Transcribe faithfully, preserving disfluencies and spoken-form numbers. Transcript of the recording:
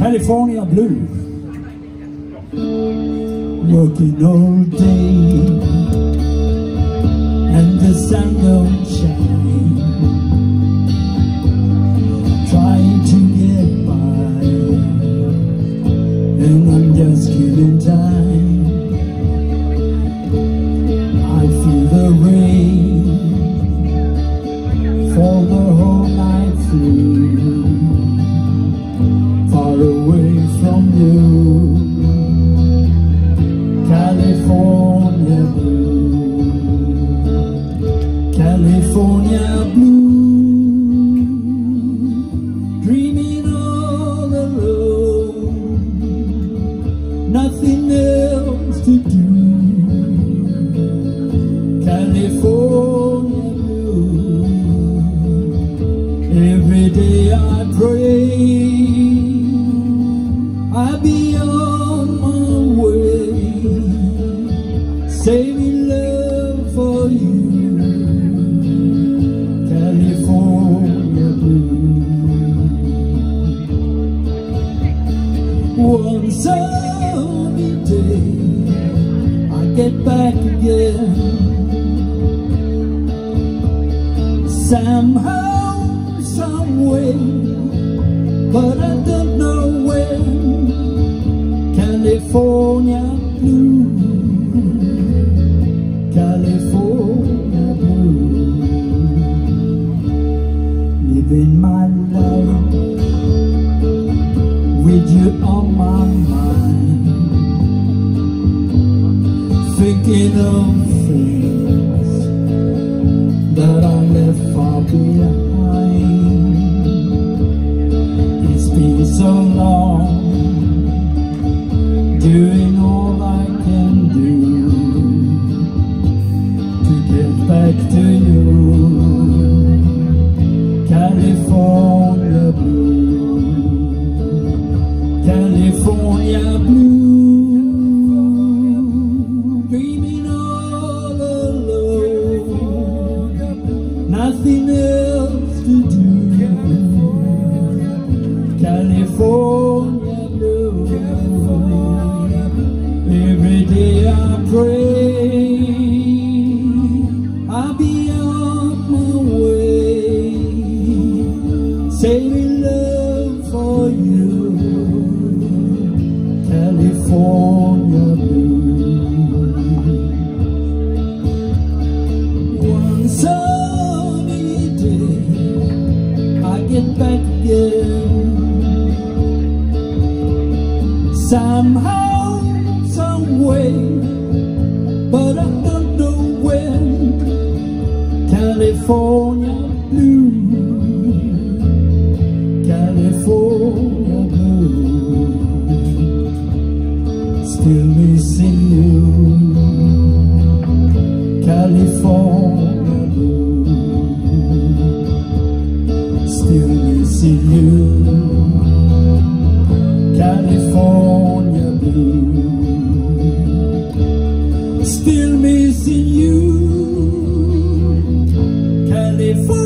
California Blue. Working all day and the sun don't shine, trying to get by, and I'm just killing time. I feel the rain fall the whole night through, far away from you, California blue, California blue, dreaming all alone, nothing else to do, California blue. Every day I pray I'll be on my way, saving love for you, California blue. One sunny day I get back again, somehow, some way, but I don't know when, California blue, California blue. Living my life with you on my mind, thinking of things that I left far behind. It's been so long, doing all I can do to get back to you, California blue, California blue, dreaming all alone, nothing else to do, California blue. Every day I pray I'll be on my way, saving love for you, California blue. One sunny day I get back again, somehow, some way, but I don't know when, California blue, California blue. Still missing you, California blue. Still missing you, California blue. Still missing you, California.